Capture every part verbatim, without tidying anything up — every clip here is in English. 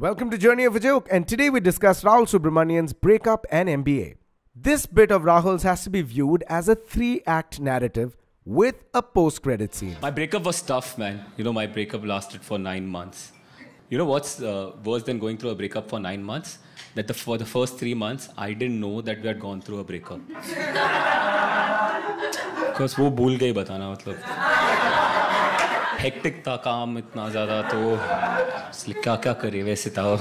Welcome to Journey of a Joke, and today we discuss Rahul Subramanian's breakup and M B A. This bit of Rahul's has to be viewed as a three-act narrative with a post-credit scene. My breakup was tough, man. You know, my breakup lasted for nine months. You know what's uh, worse than going through a breakup for nine months? That the, for the first three months, I didn't know that we had gone through a breakup. Because वो भूल गई बताना मतलब. Hectic था काम इतना ज़्यादा तो इसलिए क्या क्या करे वैसे था.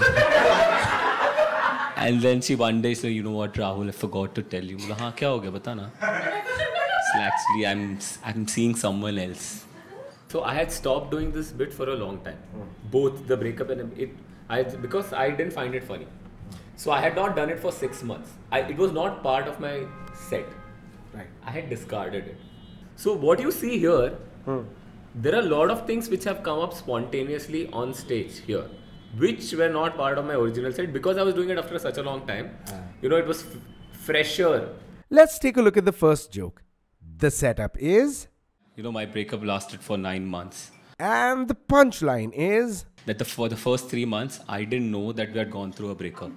And then she one day said, you know what, Rahul, I forgot to tell you. बोला हाँ क्या हो गया बताना. So actually, I'm I'm seeing someone else. So I had stopped doing this bit for a long time, both the breakup and it. I because I didn't find it funny, so I had not done it for six months. I, it was not part of my set. Right. I had discarded it. So what you see here, hmm. there are a lot of things which have come up spontaneously on stage here, which were not part of my original set because I was doing it after such a long time. Uh. You know, it was f- fresher. Let's take a look at the first joke. The setup is... You know, my breakup lasted for nine months. And the punchline is... That the, for the first three months, I didn't know that we had gone through a breakup.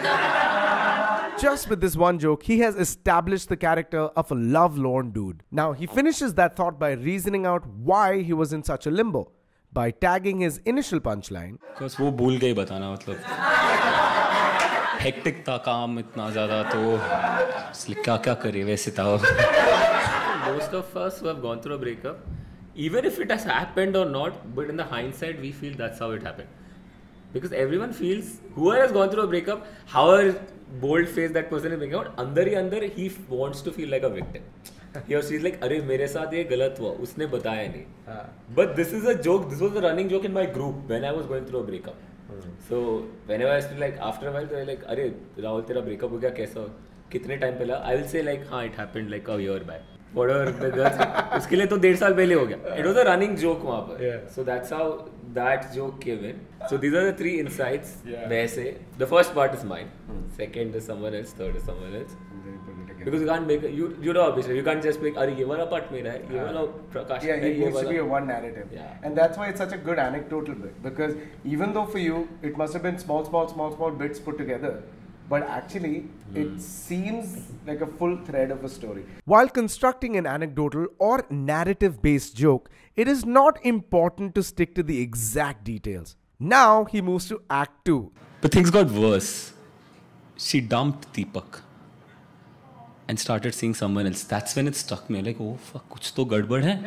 Just with this one joke, he has established the character of a love-lorn dude. Now, he finishes that thought by reasoning out why he was in such a limbo, by tagging his initial punchline. Because वो भूल गई बताना मतलब. Hectic था काम इतना ज़्यादा तो इसलिए क्या क्या करे वैसे था. Most of us who have gone through a breakup, even if it has happened or not, but in the hindsight, we feel that's how it happened. Because everyone feels, whoever has gone through a breakup, however bold-faced that person is making out, अंदर ही अंदर he wants to feel like a victim. He or she is like, अरे मेरे साथ ये गलत हुआ, उसने बताया नहीं. But this is a joke. This was a running joke in my group when I was going through a breakup. Hmm. So whenever I feel like, after a while, they're like, अरे राहुल तेरा breakup हो गया कैसा हो? कितने time पहला? I will say like, हाँ, it happened like a year back. Whatever the girls, उसके लिए तो डेढ़ साल पहले हो गया. It was a running joke वहाँ पर. Yeah. So that's how that joke came in. So these are the three insights. Yeah. वैसे the first part is mine. Hmm. Second is someone else. Third is someone else. Because you can't make you you know obviously you can't just make अरे ये वाला part मेरा है ये वाला प्रकाश yeah it needs to be a one narrative. Yeah. And that's why it's such a good anecdotal bit, because even though for you it must have been small small small small bits put together, but actually mm. it seems like a full thread of a story. While constructing an anecdotal or narrative based joke, it is not important to stick to the exact details. Now he moves to act two. But things got worse. She dumped Deepak and started seeing someone else. That's when it struck me. Like, oh fuck, kuch to gadbad hai.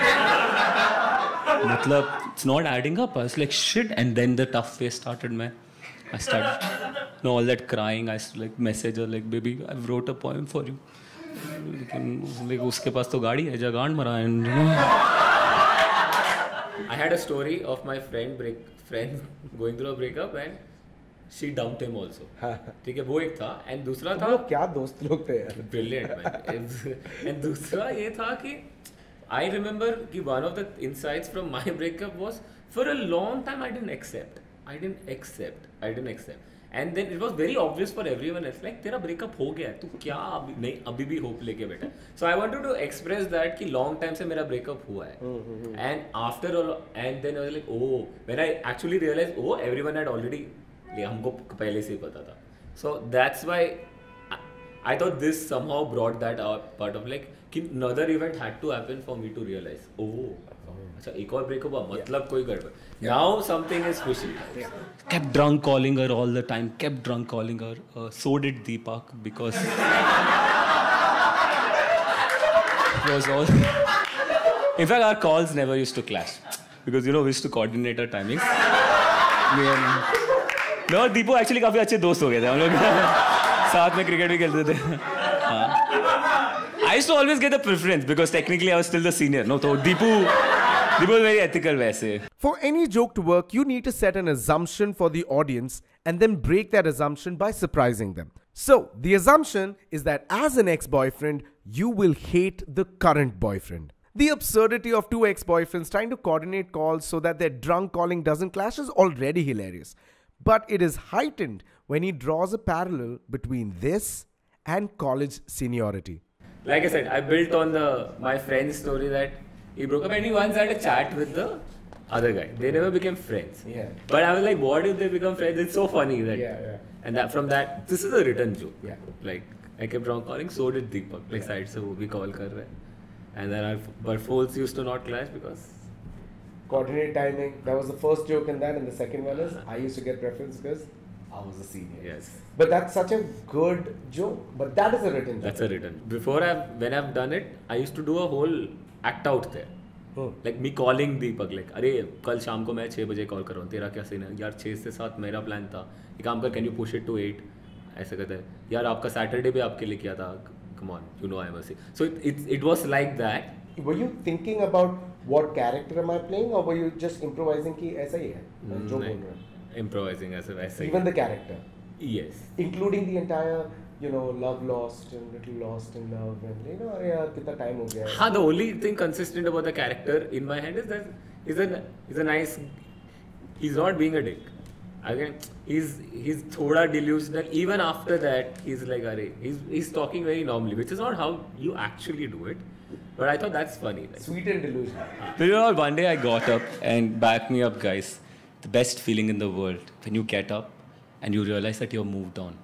Matlab, it's not adding up. I was like, shit. And then the tough phase started, man. I started, you know, all that crying. I like message her like, baby, I wrote a poem for you. Like, uske paas to gaadi hai, jagaand mara. And, you know. I had a story of my friend break, friend going through a breakup and she dumped him also. ठीक है वो एक था and दूसरा था क्या दोस्त लोग थे यार. Brilliant man. And दूसरा ये था कि I remember कि one of the insights from my breakup was for a long time I didn't accept. I didn't accept. I didn't accept. And then it was very obvious for everyone else. Like तेरा breakup हो गया है. तू क्या अभी नहीं अभी भी hope लेके बैठा. So I wanted to express that कि long time से मेरा breakup हुआ है. And after all, and then I was like, oh, when I actually realized, oh, everyone had already. ये हमको पहले से ही पता था. So that's why I, I thought this somehow brought that out part of like कि another event had to happen for me to realize. Oh, अच्छा एक और breakup हुआ मतलब कोई गड़बड़. Now something is fishy. Yeah. Kept drunk calling her all the time. Kept drunk calling her. Uh, so did Deepak because it was all. In fact, our calls never used to clash because you know we used to coordinate our timings. Me and No, Deepu actually काफी अच्छे दोस्त हो गए थे हम लोग. साथ में क्रिकेट भी खेलते थे. I used to always get the preference because technically I was still the senior. No, तो Deepu Deepu was very ethical वैसे. For any joke to work, you need to set an assumption for the audience and then break that assumption by surprising them. So, the assumption is that as an ex-boyfriend, you will hate the current boyfriend. The absurdity of two ex-boyfriends trying to coordinate calls so that their drunk calling doesn't clash is already hilarious. But it is heightened when he draws a parallel between this and college seniority. Like I said, I built on the my friend's story that he broke up and he once had a chat with the other guy. They never became friends. Yeah. But I was like, what if they become friends? It's so funny that. Yeah, yeah. And that from that, this is a written joke. Yeah. Like I kept on calling, so did Deepak. Like Yeah. side se wo bhi call kar raha hai. And then I, but folds used to not clash because. Coordinate timing. That was the first joke in that, and the second one is I used to get preference because I was a senior. Yes. But that's such a good joke. But that is a written joke. That's a written. Before I've when I've done it, I used to do a whole act out there. Hmm. Like me calling Deepak, like अरे कल शाम को मैं छः बजे call कर रहा हूँ, तेरा क्या सीन है यार? छः से सात मेरा प्लान था, एक काम कर, can you push it to eight? ऐसे कहते हैं यार, आपका सैटरडे भी आपके लिए किया था, come on, you know I am a C. So it it it was like that. Were you thinking about what character am I playing, or were you just improvising कि ऐसा ही है? Mm, जो नहीं. बोल रहा है. Improvising as a वैसे. Even the character, Yes. including the entire, you know, love lost and little lost in love, and you know, अरे यार कितना time हो गया है. हाँ, the only thing consistent about the character in my head is that is a is a nice. He's not being a dick. Again, he's he's thoda delusional. Even after that, he's like, "Arey," he's he's talking very normally, which is not how you actually do it. But I thought that's funny. Like. Sweet and delusional. But you know, one day I got up and back me up, guys. The best feeling in the world when you get up and you realize that you're moved on.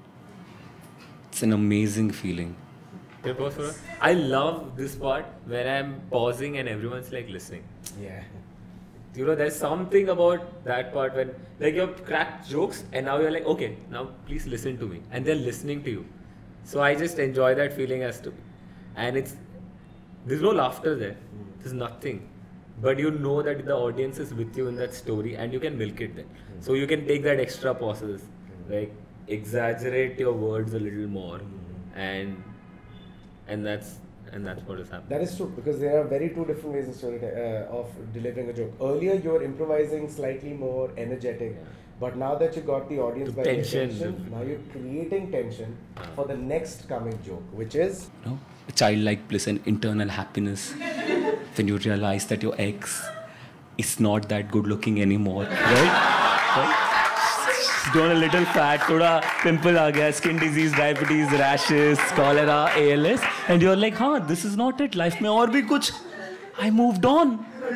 It's an amazing feeling. Can you pause for a- I love this part where I'm pausing and everyone's like listening. Yeah. You know, there's something about that part when like you've cracked jokes and now you're like, okay, now please listen to me, and they're listening to you. So I just enjoy that feeling as to, and it's there's no laughter there. There's nothing, but you know that the audience is with you in that story, and you can milk it then. So you can take that extra pauses, like exaggerate your words a little more, and and that's and that's what is happening. That is true, because there are very two different ways of story uh, of delivering a joke. Earlier, you were improvising slightly more energetic, Yeah. but now that you got the audience by Tension. tension, now you're creating tension for the next coming joke, which is You know, a childlike bliss and internal happiness when you realize that your ex is not that good looking anymore, right? right? She's grown a little fat, thoda pimple aa gaya, skin disease, diabetes, rashes, cholera, A L S, and you're like, हाँ, this is not it. Life में और भी कुछ. I moved on.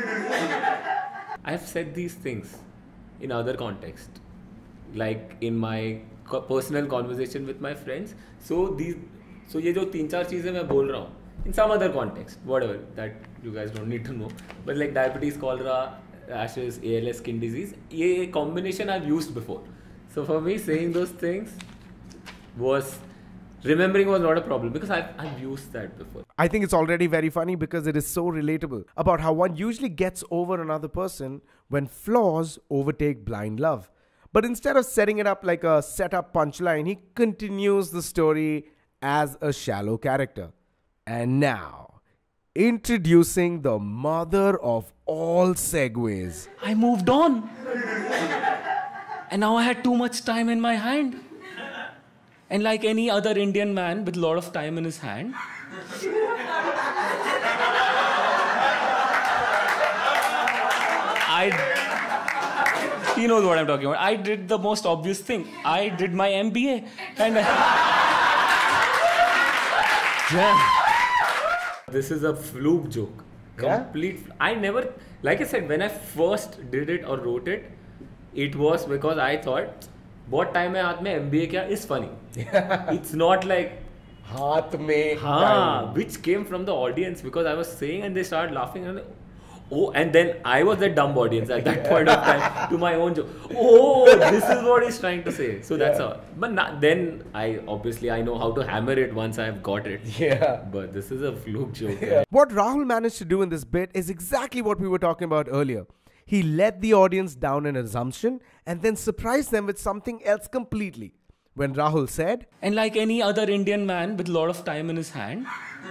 I've said these things in other context, like in my co- personal conversation with my friends. So these, so ये जो तीन चार चीजें मैं बोल रहा हूँ, in some other context, whatever that you guys don't need to know, but like diabetes, cholera, rashes, A L S, skin disease, ये combination I've used before. So for me, saying those things was remembering was not a problem because I've I've used that before. I think it's already very funny because it is so relatable about how one usually gets over another person when flaws overtake blind love. But instead of setting it up like a setup punchline, he continues the story as a shallow character. And now, introducing the mother of all segues. I moved on. And now I had too much time in my hand. And like any other Indian man with a lot of time in his hand, I, he knows what I'm talking about. I did the most obvious thing. I did my M B A. And yeah. This is a fluke joke. Yeah? Complete. fl- I never, like I said, when I first did it or wrote it, it was because I thought, बहुत time है हाथ में M B A क्या is funny. It's not like हाथ में हाँ, which came from the audience because I was saying and they started laughing and oh, and then I was the dumb audience at that point of time to my own joke. Oh, this is what he's trying to say. So that's Yeah. all. But na- then I obviously I know how to hammer it once I've got it. Yeah. But this is a fluke joke. Yeah. What Rahul managed to do in this bit is exactly what we were talking about earlier. He led the audience down an assumption and then surprised them with something else completely. When Rahul said, and like any other Indian man with a lot of time in his hand,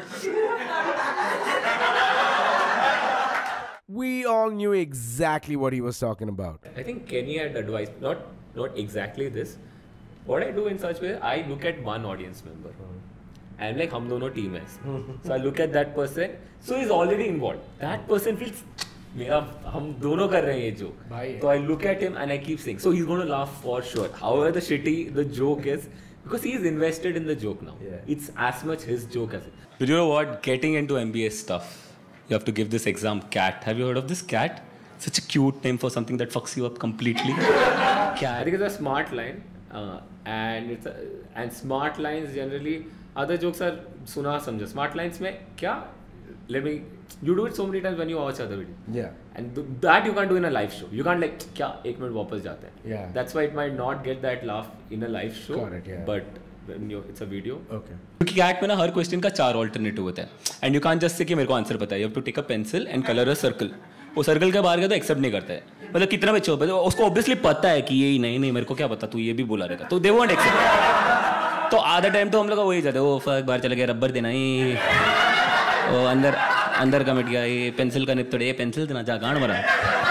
we all knew exactly what he was talking about. I think Kenny had advised, not not exactly this. What I do in such way, I look at one audience member. And like हम दोनों team है. So I look at that person. So he's already involved. That person feels मेरा हम दोनों कर रहे हैं ये joke. भाई है. So I look at him and I keep saying. So he's going to laugh for sure. However the shitty the joke is, because he's invested in the joke now. Yeah. It's as much his joke as it. but you know what? Getting into M B A stuff, you have to give this exam CAT. Have you heard of this CAT? Such a cute name for something that fucks you up completely. I think it's a smart line, uh, and it's a, and smart lines generally. Other jokes are सुना समझो. Smart lines में क्या? Let me. You do it so many times when you watch other video. Yeah. And th- that you can't do in a live show. You can't like क्या एक minute वापस जाते हैं. Yeah. That's why it might not get that laugh in a live show. Correct, yeah. But when you it's a video. Okay. क्योंकि CAT में ना हर question का चार ऑल्टरनेटिव होता है and you can't just say कि मेरे को आंसर पता है. You have to take a pencil and colour a circle. वो सर्कल के बाहर गया तो एक्सेप्ट नहीं करता है. मतलब कितना बच्चे हो उसको ऑब्वियसली पता है कि ये नहीं नहीं मेरे को क्या पता तू ये भी बोला रहेगा तो दे वोंट एक्सेप्ट. तो आधा टाइम तो हम लोग वही जाते वो फक बाहर चले गया रबर देना ही वो अंदर अंदर कमिट गया ये पेंसिल का निप तोड़े ये पेंसिल देना जा गांड मरा.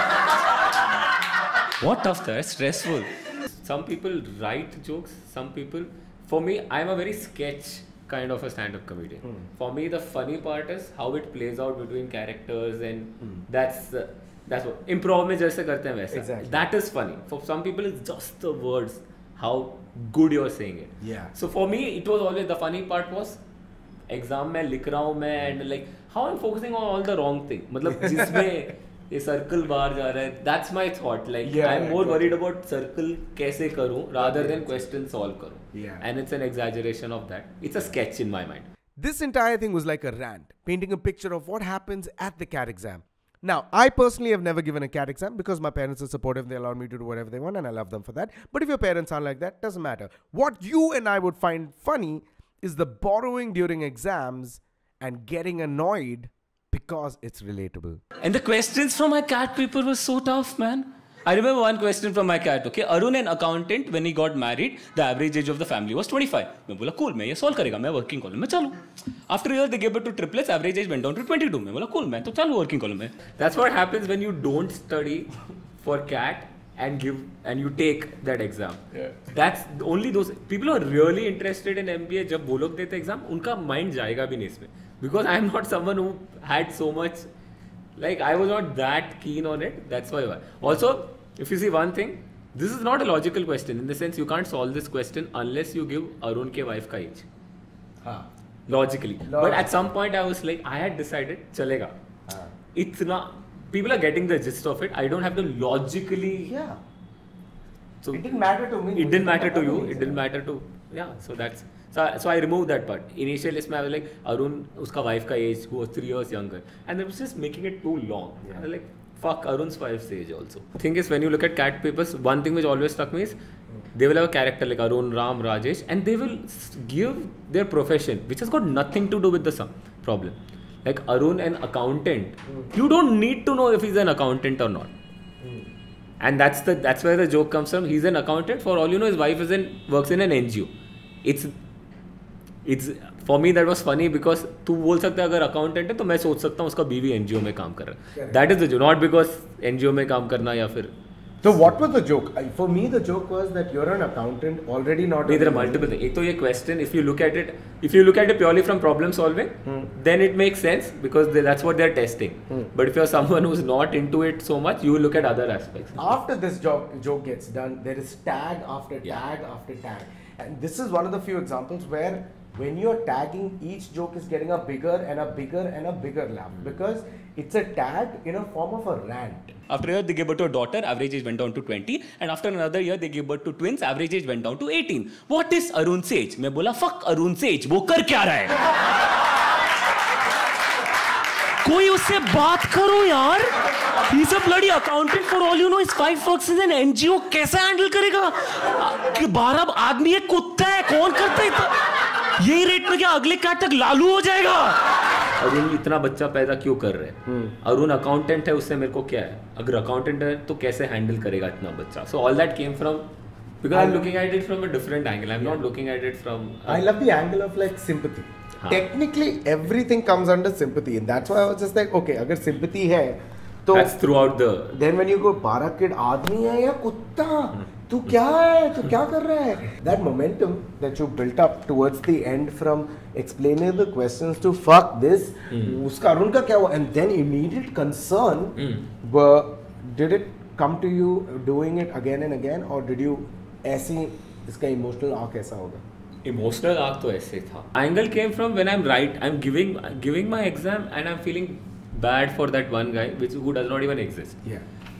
What tough that stressful. Some people write jokes. Some people, for me, I'm a very sketch kind of a stand-up comedian. Mm. For me, the funny part is how it plays out between characters, and mm. that's uh, that's what improv में जैसे करते हैं वैसे. Exactly. That is funny. For some people, it's just the words, how good you're saying it. Yeah. So for me, it was always the funny part was exam में लिख रहा हूँ मैं and like how I'm focusing on all the wrong thing. मतलब जिसमें ये circle बाहर जा रहा है. That's my thought. Like yeah, I'm yeah, more yeah. worried about circle कैसे करूँ rather than question solve करूँ. Yeah. And it's an exaggeration of that. It's a sketch in my mind. This entire thing was like a rant, painting a picture of what happens at the C A T exam. Now, I personally have never given a C A T exam because my parents are supportive. They allow me to do whatever they want and I love them for that. But if your parents aren't like that, doesn't matter. What you and I would find funny is the borrowing during exams and getting annoyed because it's relatable. And the questions from my C A T paper were so tough, man. I remember one question from my C A T. Okay, Arun, an accountant, when he got married, the average age of the family was twenty-five. मैं बोला cool, मैं ये solve करेगा, मैं working column में चालू. After a year, they gave birth to triplets. Average age went down to twenty-two. मैं बोला cool, मैं तो चालू working column में. That's what happens when you don't study for C A T and give and you take that exam. Yeah. That's only those people who are really interested in M B A. जब वो लोग देते exam, उनका mind जाएगा भी नहीं इसमें. Because I'm not someone who had so much, like I was not that keen on it. That's why. Also, if you see one thing, this is not a logical question in the sense you can't solve this question unless you give Arun ke wife ka age. Huh. Logically. Logically. But at some point I was like, I had decided, chalega. Huh. It's not, people are getting the gist of it. I don't have to logically. Yeah. So it didn't matter to me. It didn't matter to you. It didn't matter to, yeah. So that's. So, so I removed that part. Initially, I was like, Arun, uska wife ka age, who was three years younger. And they was just making it too long. Yeah. I was like, fuck Arun's wife's age also. Thing is, when you look at C A T papers, one thing which always struck me is, they will have a character like Arun, Ram, Rajesh, and they will give their profession, which has got nothing to do with the sum problem. Like Arun, an accountant, mm. you don't need to know if he's an accountant or not. Mm. And that's the that's where the joke comes from. He's an accountant. For all you know, his wife is in, works in an N G O. It's It's for me that was funny because तू बोल सकता है अगर accountant है तो मैं सोच सकता हूँ उसका बीवी एनजीओ में काम कर रहा है. That is the joke, not because NGO में काम करना या फिर. So what was the joke? For me, the joke was that you're an accountant already not. There are multiple things. एक तो ये question, if you look at it, if you look at it purely from problem solving, hmm. then it makes sense because they, that's what they're testing. Hmm. But if you're someone who's not into it so much, you will look at other aspects. After this joke joke gets done, there is tag after tag yeah. after tag, and this is one of the few examples where. When you're tagging, each joke is getting a bigger and a bigger and a bigger laugh because it's a tag in a form of a rant. After a year, they gave birth to a daughter, average age went down to twenty. And after another year, they gave birth to twins, average age went down to eighteen. What is Arun's age? मैं बोला fuck Arun's age, वो कर क्या रहा है? कोई उससे बात करो यार. He's a bloody accountant for all you know. His wife works in an N G O. कैसे हैंडल करेगा? बारह आदमी एक कुत्ता है, कौन करता है? यही रेट में क्या अगले कैट तक लालू हो जाएगा? अरुण इतना बच्चा पैदा क्यों कर रहे हैं? अरुण अकाउंटेंट है, उससे मेरे को क्या है? अगर अकाउंटेंट है तो कैसे हैंडल करेगा इतना बच्चा? So all that came from because I'm looking at it from a different angle. I'm not looking at it from. I love the angle of like sympathy. Technically, everything comes under sympathy, and that's why I was just like, okay, अगर sympathy है तो that's throughout the. Then when you go, बारह kid आदमी है या कुत्ता? तू क्या है? तू क्या कर रहा है? That momentum that you built up towards the end from explaining the questions to fuck this, mm. उसका अरुण का क्या हुआ? And then immediate concern, mm. were, did it come to you doing it again and again, or did you ऐसी इसका emotional arc ऐसा होगा? Emotional arc तो ऐसे था. Angle came from when I'm right, I'm giving giving my exam and I'm feeling bad for that one guy which who does not even exist. Yeah.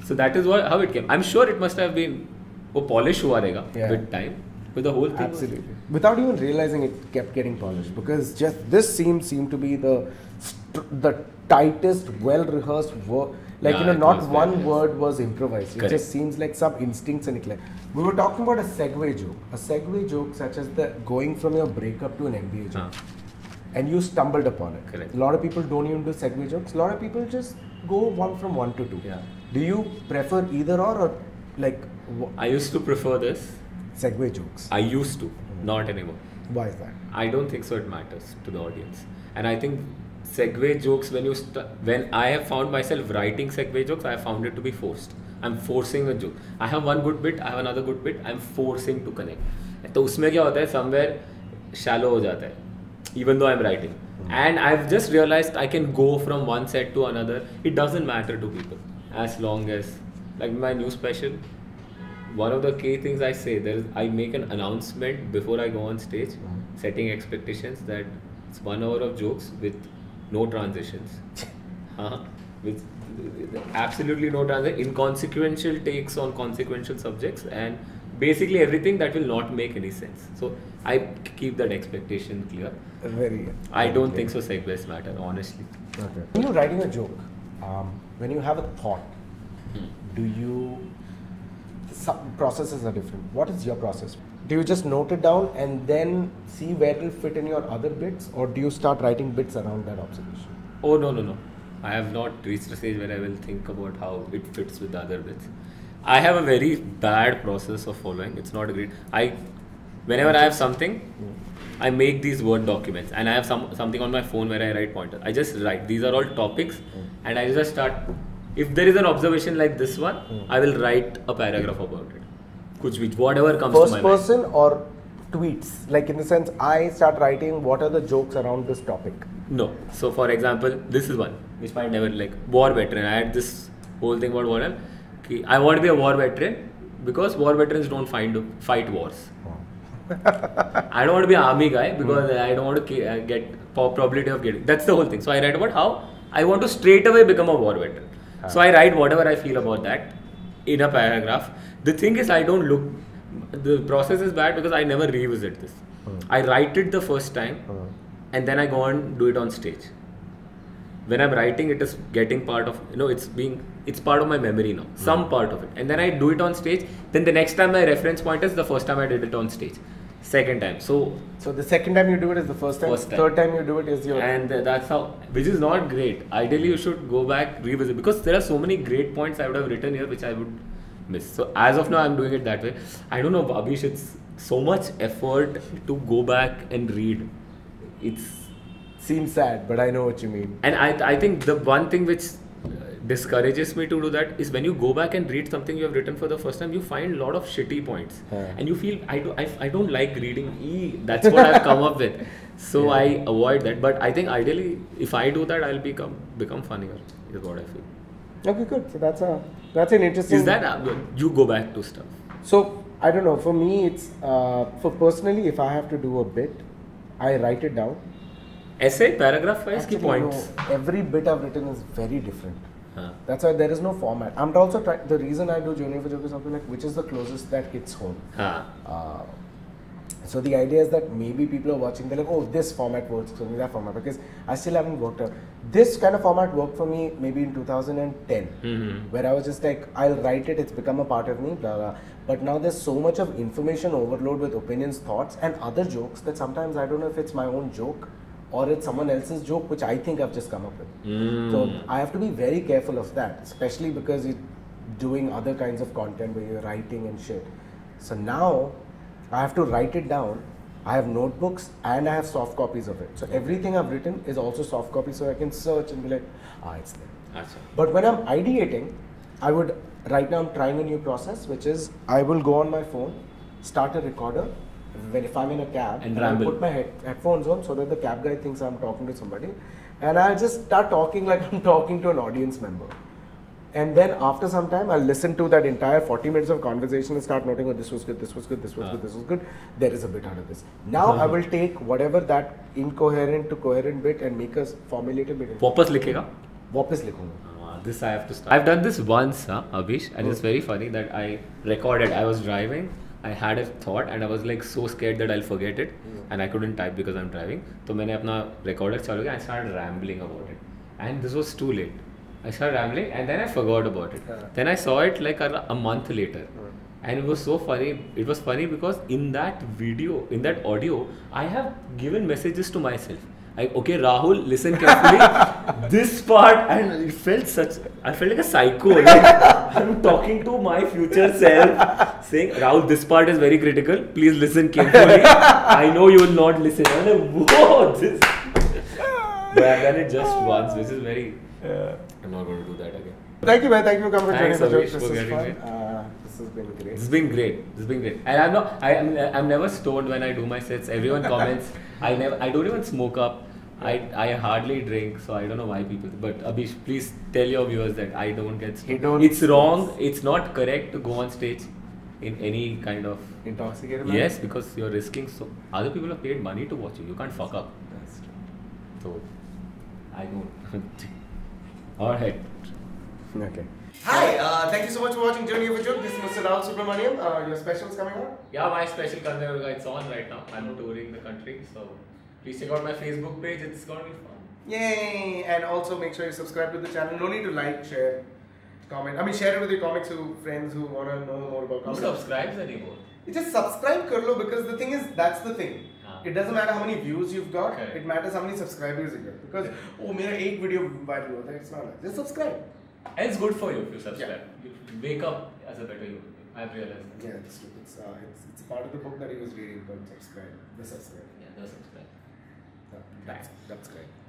So that is what how it came. I'm sure it must have been वो polish हुआ रहेगा Yeah. with time, but the whole thing was- Absolutely. Without even realizing it kept getting polished because just this scene seemed to be the st- the tightest, well rehearsed work. Like, Yeah, you know, it not was one very- word was improvised. It Correct. just seems like some instincts and clear. We were talking about a segue joke. A segue joke such as the going from your breakup to an M B A joke. And you stumbled upon it. Correct. A lot of people don't even do segue jokes. A lot of people just go one from one to two. Yeah. Do you prefer either or or like wh- I used to prefer this. segue jokes? I used to, not anymore. Why is that? I don't think so. It matters to the audience, and I think segue jokes when you st- when I have found myself writing segue jokes, I have found it to be forced. I'm forcing a joke. I have one good bit, I have another good bit. I'm forcing to connect. तो उसमें क्या होता है? Somewhere shallow हो जाता है. Even though I'm writing, and I've just realized I can go from one set to another. It doesn't matter to people as long as like my new special. One of the key things I say there is I make an announcement before I go on stage, setting expectations that it's one hour of jokes with no transitions, uh, with absolutely no transition, inconsequential takes on consequential subjects, and basically everything that will not make any sense. So I keep that expectation clear. Very. I don't think so. Segues matter, honestly. Okay. When you're writing a joke, um, when you have a thought, do you? Some processes are different. What is your process? Do you just note it down and then see where it will fit in your other bits, or do you start writing bits around that observation? Oh no no no! I have not reached a stage where I will think about how it fits with the other bits. I have a very bad process of following. It's not a great. I, whenever I have something, I make these Word documents, and I have some something on my phone where I write pointers. I just write. These are all topics, and I just start. If there is an observation like this one, I will write a paragraph about it. Kuch bhi, whatever comes First to my mind. person or tweets? Like in the sense, I start writing what are the jokes around this topic. No. So for example, this is one which might never like war veteran. I had this whole thing about war. Ki I want to be a war veteran because war veterans don't find fight wars. I don't want to be an army guy because I don't want to ki- uh, get probability of getting. That's the whole thing. So I write about how I want to straight away become a war veteran. So I write whatever I feel about that in a paragraph. The thing is, I don't look. The process is bad because I never revisit this. I write it the first time, and then I go and do it on stage. When I'm writing, it is getting part of, you know, it's being, it's part of my memory now, some part of it. And then I do it on stage. Then the next time my reference point is the first time I did it on stage. Second time. So, So the second time you do it is the first time. First time. Third time you do it is your. and that's how, which is not great. Ideally, you should go back, revisit, because there are so many great points I would have written here which I would miss. So as of now, I'm doing it that way. I don't know, Abhish, it's so much effort to go back and read. It's Seems sad, but I know what you mean. And I, I think the one thing which uh, discourages me to do that is when you go back and read something you have written for the first time, you find a lot of shitty points, Yeah. and you feel I do I, I don't like reading. E that's what I've come up with, so I avoid that. But I think ideally, if I do that, I'll become become funnier. Is what I feel. Okay, good. So that's a that's an interesting. Is that uh, you go back to stuff? So I don't know. For me, it's uh, for personally, if I have to do a bit, I write it down. Essay, paragraph wise, key Actually, points. no, every bit I've written is very different. Huh. That's why there is no format. I'm also trying. The reason I do Junior for Joke is something like which is the closest that hits home. Huh. Uh, so the idea is that maybe people are watching, they're like, oh, this format works for me, that format, because I still haven't worked out. This kind of format worked for me maybe in two thousand ten, Mm-hmm. where I was just like, I'll write it, it's become a part of me, blah, blah. But now there's so much of information overload with opinions, thoughts, and other jokes that sometimes I don't know if it's my own joke or it's someone else's joke, which I think I've just come up with. Mm. So I have to be very careful of that, especially because you're doing other kinds of content where you're writing and shit. So now I have to write it down. I have notebooks and I have soft copies of it. So everything I've written is also soft copy, so I can search and be like, ah, it's there. Achha. But when I'm ideating, I would, right now I'm trying a new process, which is I will go on my phone, start a recorder, when if I'm in a cab, And I'll ramble. put my head, headphones on so that the cab guy thinks I'm talking to somebody, and I'll just start talking like I'm talking to an audience member. And then after some time, I'll listen to that entire forty minutes of conversation and start noting, oh, this was good, this was good, this was Ah. good, this was good. There is a bit out of this. Now I will take whatever that incoherent to coherent bit and make a formulated bit. वापस लिखेगा? वापस लिखूंगा. हाँ, this I have to start. I've done this once, huh, Abhish, and it's very funny that I recorded. I was driving, I had a thought, and I was like so scared that I'll forget it, and I couldn't type because I'm driving. So मैंने अपना recorder चालू किया, I started rambling about it, and this was too late. I started rambling, and then I forgot about it. Then I saw it like a, a month later. And it was so funny. It was funny because in that video, in that audio, I have given messages to myself. Like, okay, Rahul, listen carefully. This part, and it felt such. I felt like a psycho. Like, I'm talking to my future self, saying, Rahul, this part is very critical. Please listen carefully. I know you will not listen. I'm like, whoa, this. But I've done it just once, which is very. Yeah. I'm not going to do that again. Thank you, man. Thank you for coming for Thanks, joining the Abhish, show. for This is getting fun. me. Uh, this has been great. This has been great. This has been great. And I'm not. I am. I'm never stoned when I do my sets. Everyone comments. I never. I don't even smoke up. I I hardly drink. So I don't know why people. But Abhish, please tell your viewers that I don't get stoned. He don't It's wrong. It's not correct to go on stage in any kind of. Intoxicated. Yes, because you're risking. So other people have paid money to watch you. You can't fuck up. That's true. So I don't. All right. Okay. Hi, uh, thank you so much for watching Journey of a Joke. This is Mister Rahul Subramaniam. Uh, your special is coming out? Yeah, my special Kandayoga, it's on right now. I'm touring the country, so please check out my Facebook page. It's gonna be fun. Yay! And also make sure you subscribe to the channel. No need to like, share, comment. I mean, share it with your comics who friends who want to know more about Who comics. subscribes anymore? You just subscribe kar lo, because the thing is, that's the thing. Ah. It doesn't matter how many views you've got. Correct. It matters how many subscribers you get. Because oh, मेरा एक video viral होता है. It's not like just subscribe. And it's good for you if you subscribe. Yeah. You wake up as a better human being. I've realized that. Yeah, it's true. It's, uh, it's it's part of the book that he was reading called Subscribe. The subscribe. Yeah, the subscribe. Uh, that's that's great.